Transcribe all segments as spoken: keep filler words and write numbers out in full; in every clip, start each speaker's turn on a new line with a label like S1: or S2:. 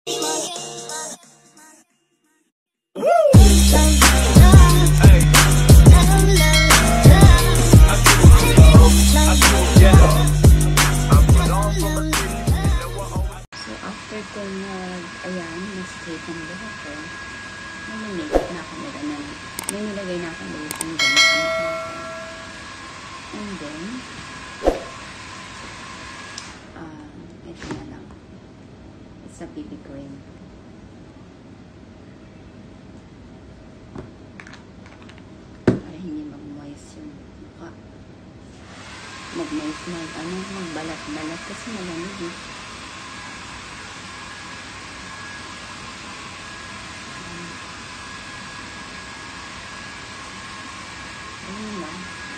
S1: Ko nag, ayan, nag-straight ang buhok ko. Nag-makeup na ako nila na, may nilagay na ako lotion dyan sa mukha ko. And then, um, ito na lang. It's a B B cream. Para hindi mag-moist yung mukha. Mag-moist, mag, ano, magbalat-balat kasi malamig eh. Ayun lang.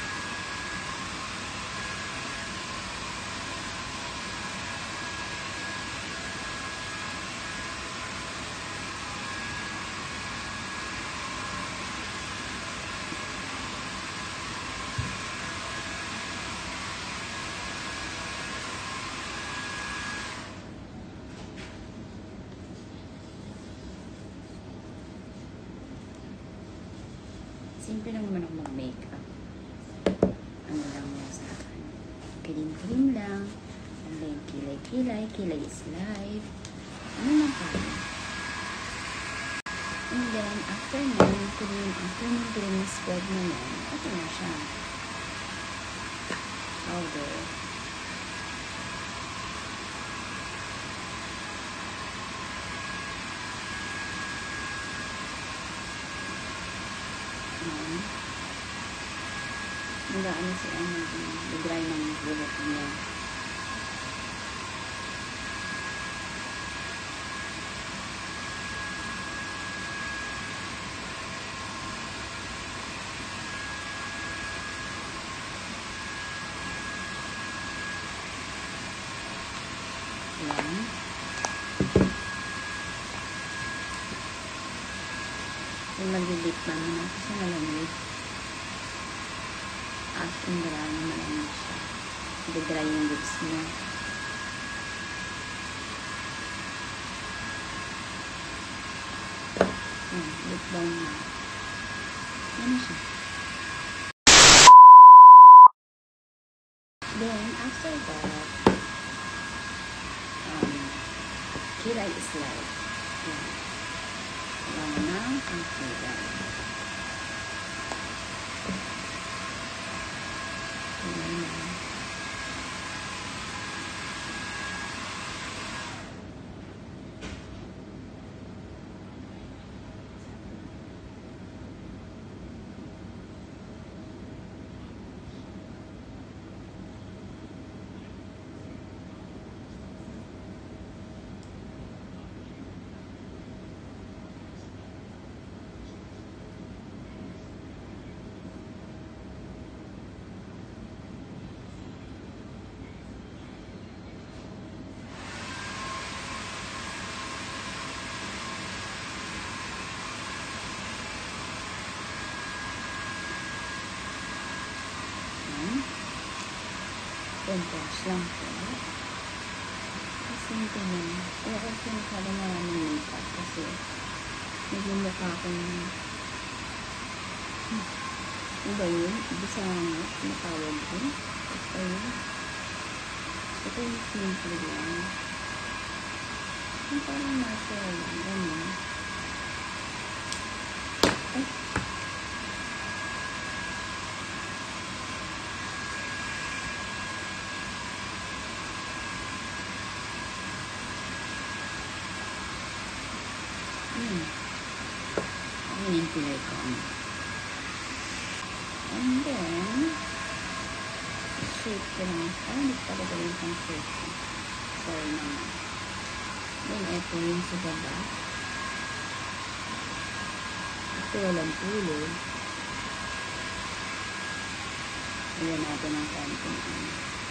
S1: Simple lang naman ako mag-makeup. Ano lang yan sa akin. Cream-cream lang. And then, kilay-kilay. Kilay is life. Ano lang tayo. And then, after nun, cream, after nun, cream is spread naman. Ito na siya. Powder. Ayan. Nagaan na si ano, nag-dry ng buhok niya. Ayan. Yung mag-lip balm naman kasi malamig. At yung dry na malamig siya. Nag-dry yung lips niya. Ayan, lip balm na. Yan siya. Then, after that, um, kilay is life. Yan. Wala na ang kilay. Kilay na. Pag-brush lang po. Kasi ito yun. Kaya kasi masyado maraming makeup kasi naging mukha akong hmm. Ano ba yun? Bisangot. Matawag ko. Ito yun. Ito yung simple lang. Yung parang natural lang. Ganyan. Ay. Hmm. Ano yung kulay ko? And then, shape ko lang. Ay, hindi ko talaga rin pang shape ko. Sorry naman. Then, ito yung sa baba. Ito walang pulo. Ayan natin ang konting ano.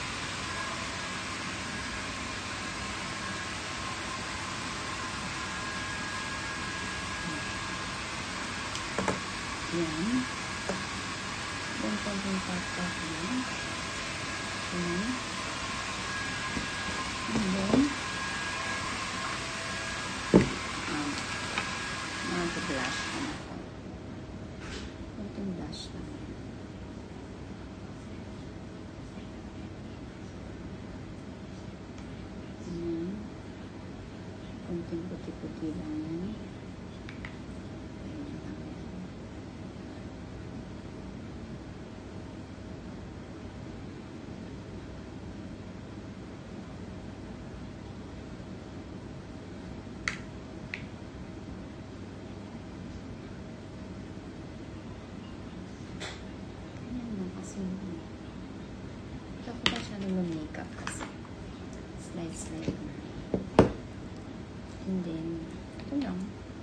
S1: Yan. Then, konting pat-pat yan. Yan. And then, mag-blush na ako. Konting blush lang. Ayan. Konting puti-puti lang yan. Ayan lang yan. Ito ko ba siya nung makeup kasi slide slide na. And then ito lang.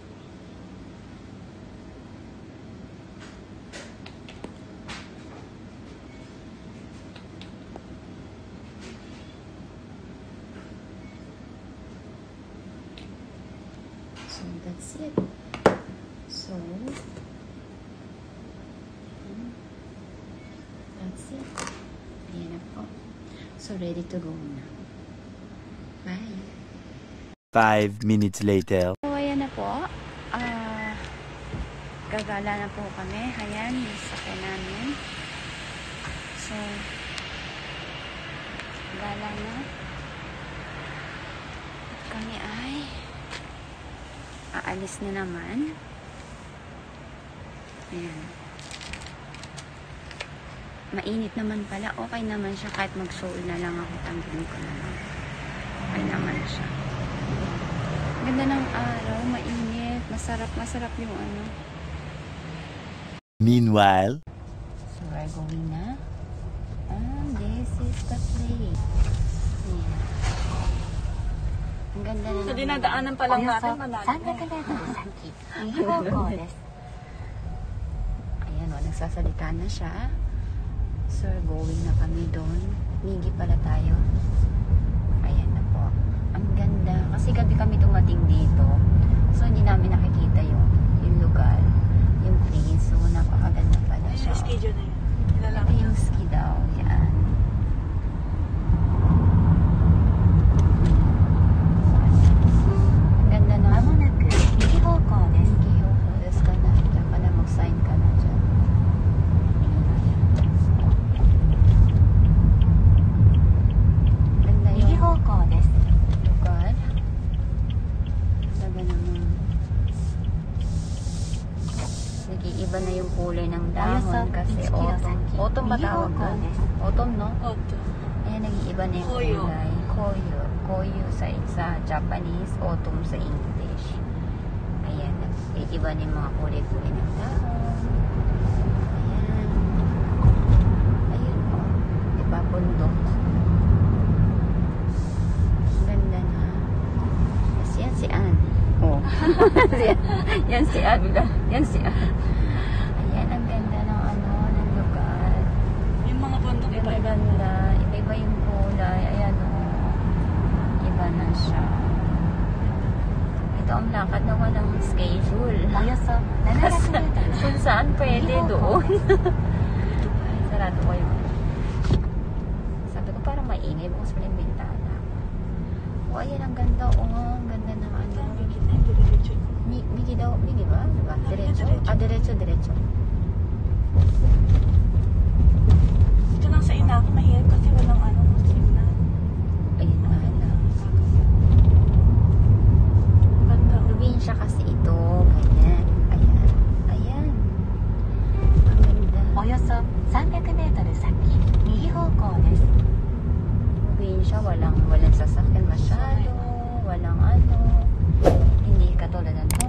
S1: So that's it. So that's it. Ayan na po. So, ready to go na. Bye!
S2: Five minutes later.
S1: So, ayan na po. Uh, gagala na po kami. Ayan, yung sakyan namin. So, gala na. At kami ay aalis na naman. Ayan. Mainit naman pala. Okay naman siya. Kahit mag-show na lang ako, tanggalin ko naman. Okay naman siya. Ganda ng araw. Mainit. Masarap. Masarap yung ano.
S2: Meanwhile.
S1: So, we're going na. And this is the place. Yeah. Ang ganda na.
S3: So, dinadaanan pa lang natin.
S1: Ayan o. Nagsasalita na siya. So, going na kami doon. Migi pala tayo. Ayan na po. Ang ganda. Kasi gabi kami dumating dito. So, hindi namin nakikita yung, yung lugar. Yung place. So, napakaganda pala siya.
S3: Yung ski dyan na yun. Nilalaki.
S1: Ito yung ski daw. Yan. Ang ganda na. Migi hoko desu. Migi hoko desu ka na. Diyan ka na. Mag-sign ka na dyan. Nag-iiba na yung kulay ng dahon kasi autumn. Autumn ba tawag doon? Autumn, no?
S3: Autumn.
S1: Ayan, nag-iiba na yung
S3: Koyo.
S1: kulay. Koyo. Koyo sa, sa Japanese, autumn sa English. Ayan, nag-iiba na yung mga kulay-kulay ng dahon. Ayan. Ayun po. Diba, bundok. Ang ganda na. Kasi yan si Anne. Oh. Yan si Anne. Yan si Anne. Ayan, ang ganda ng ano, ng lugar.
S3: Yung mga bundok
S1: Iba
S3: iba-iba.
S1: ganda. Iba-iba yung kulay. Ayan o. Iba na siya. Ito ang lakad na walang schedule. Kung saan pwede doon. Ay, sarado ko yung sabi ko parang maingay. Bukas pa yung bintana. O, ayan ang ganda. O, ang ganda ng ano. Mi- Migi daw. Migi ba? Diba? Diretso? Ah, diretso, diretso.
S3: Ito lang sa ina ako mahirap kasi walang ano, muslim na.
S1: Ayun nga lang.
S3: Ganda.
S1: Probinsya kasi ito. Ganyan. Ayan. Ayan. Ang ganda. Probinsya, walang, walang sasakyan masyado. Walang ano. Hindi katulad ng